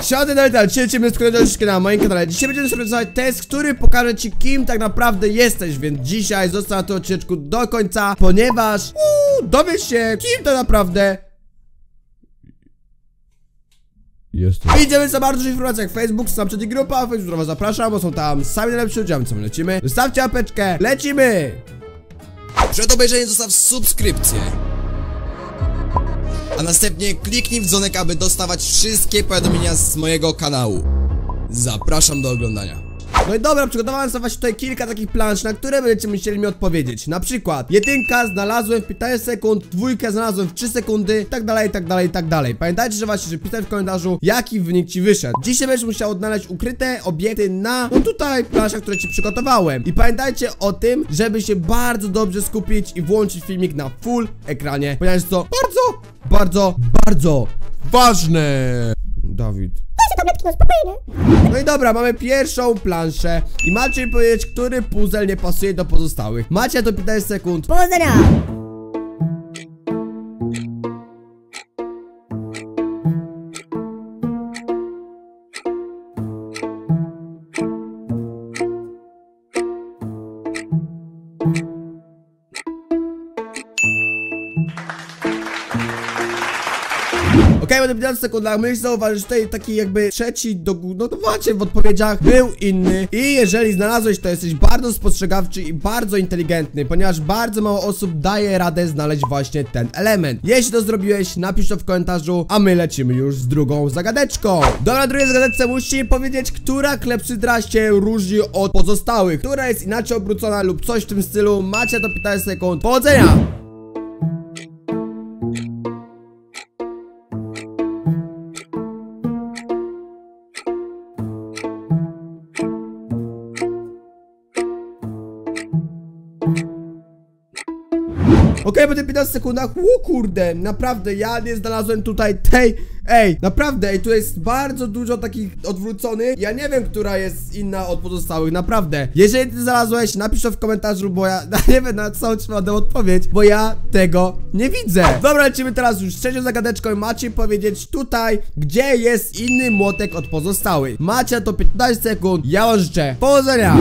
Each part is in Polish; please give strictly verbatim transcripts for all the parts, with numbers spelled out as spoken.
Siadaj na etat, dzisiaj lecimy z kolejną na moim kanale. Dzisiaj będziemy sobie robić test, który pokaże ci, kim tak naprawdę jesteś. Więc dzisiaj zostań na tym odcinku do końca, ponieważ uu, dowiesz się, kim tak naprawdę jestem. Idziemy za bardzo dużo informacji jak Facebook, Snapchat i grupa, Facebook, do was zapraszam, bo są tam sami najlepsi ludzie, co my lecimy. Zostawcie łapeczkę, lecimy! Przed obejrzeniem zostaw subskrypcję, a następnie kliknij w dzwonek, aby dostawać wszystkie powiadomienia z mojego kanału. Zapraszam do oglądania. No i dobra, przygotowałem sobie właśnie tutaj kilka takich plansz, na które będziecie musieli mi odpowiedzieć. Na przykład, jedynka znalazłem w piętnaście sekund, dwójkę znalazłem w trzy sekundy, i tak dalej, i tak dalej, i tak dalej. Pamiętajcie, że właśnie, że pisać w komentarzu, jaki wynik ci wyszedł. Dzisiaj będziesz musiał odnaleźć ukryte obiekty na, no tutaj, planszach, które ci przygotowałem. I pamiętajcie o tym, żeby się bardzo dobrze skupić i włączyć filmik na full ekranie, ponieważ jest to bardzo, bardzo, bardzo ważne. Dawid. No i dobra, mamy pierwszą planszę i macie mi powiedzieć, który puzzle nie pasuje do pozostałych. Macie to piętnaście sekund. Powodzenia! Okej, okay, po piętnastu sekundach myślę zauważyć, że tutaj taki jakby trzeci do góry, no to macie w odpowiedziach, był inny. I jeżeli znalazłeś, to jesteś bardzo spostrzegawczy i bardzo inteligentny, ponieważ bardzo mało osób daje radę znaleźć właśnie ten element. Jeśli to zrobiłeś, napisz to w komentarzu, a my lecimy już z drugą zagadeczką. Dobra, drugiej zagadeczce musicie powiedzieć, która klepsydra się różni od pozostałych, która jest inaczej obrócona lub coś w tym stylu. Macie to piętnaście sekund. Powodzenia! Okej, okay, po tych piętnastu sekundach, o kurde, naprawdę, ja nie znalazłem tutaj tej, ej, naprawdę, ej, tu jest bardzo dużo takich odwróconych, ja nie wiem, która jest inna od pozostałych, naprawdę. Jeżeli ty znalazłeś, napisz to w komentarzu, bo ja, ja nie wiem, na co trzeba dać odpowiedź, bo ja tego nie widzę. Dobra, lecimy teraz już z trzecią zagadeczką i macie powiedzieć tutaj, gdzie jest inny młotek od pozostałych. Macie to piętnaście sekund, ja wam życzę powodzenia.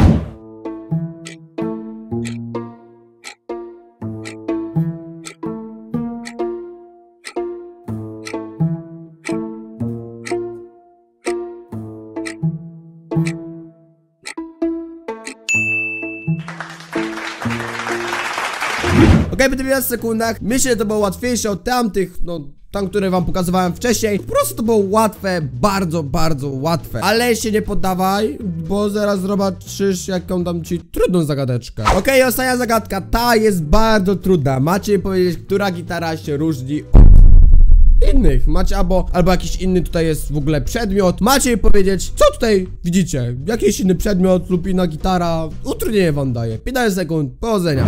Okej, okay, po tych piętnastu sekundach myślę, że to było łatwiejsze od tamtych, no tam, które wam pokazywałem wcześniej. Po prostu to było łatwe, bardzo, bardzo łatwe. Ale się nie poddawaj, bo zaraz zobaczysz, jaką dam ci trudną zagadeczkę. Okej, okay, ostatnia zagadka, ta jest bardzo trudna. Macie mi powiedzieć, która gitara się różni od innych. Macie albo, albo jakiś inny tutaj jest w ogóle przedmiot. Macie mi powiedzieć, co tutaj widzicie. Jakiś inny przedmiot lub inna gitara. Utrudnienie wam daje. piętnaście sekund, powodzenia.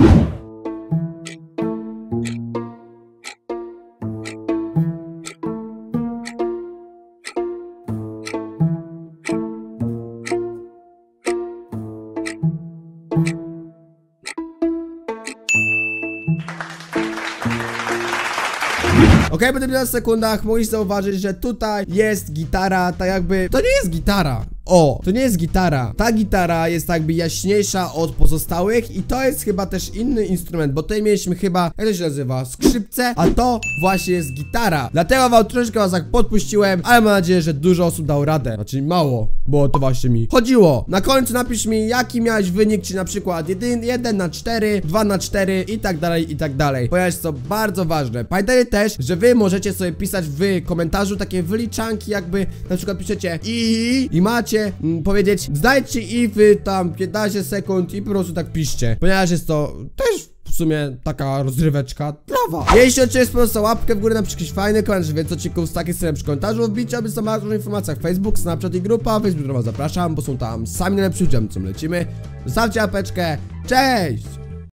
Okej, okay, po tych piętnastu sekundach musisz zauważyć, że tutaj jest gitara, tak jakby, to nie jest gitara. O, to nie jest gitara. Ta gitara jest jakby jaśniejsza od pozostałych i to jest chyba też inny instrument, bo tutaj mieliśmy chyba, jak to się nazywa, skrzypce, a to właśnie jest gitara. Dlatego wam troszeczkę was tak podpuściłem, ale mam nadzieję, że dużo osób dało radę. Znaczy mało, bo to właśnie mi chodziło. Na końcu napisz mi, jaki miałeś wynik, czy na przykład jeden na cztery, dwa na cztery i tak dalej, i tak dalej. Ponieważ jest to bardzo ważne. Pamiętajcie też, że wy możecie sobie pisać w komentarzu takie wyliczanki, jakby na przykład piszecie i i macie Mm, powiedzieć, znajdźcie i w tam piętnaście sekund i po prostu tak piszcie, ponieważ jest to też w sumie taka rozryweczka dla was. Jeśli oczywiście sponsorowałem łapkę w górę, napiszcie jakiś fajny komentarz, więcej odcinków z takich stron przy komentarzu, wbicie, aby są bardzo informacjach Facebook, Snapchat i grupa, Facebook, do was zapraszam, bo są tam sami najlepsi ludzie, co lecimy. Zostawcie łapeczkę, cześć!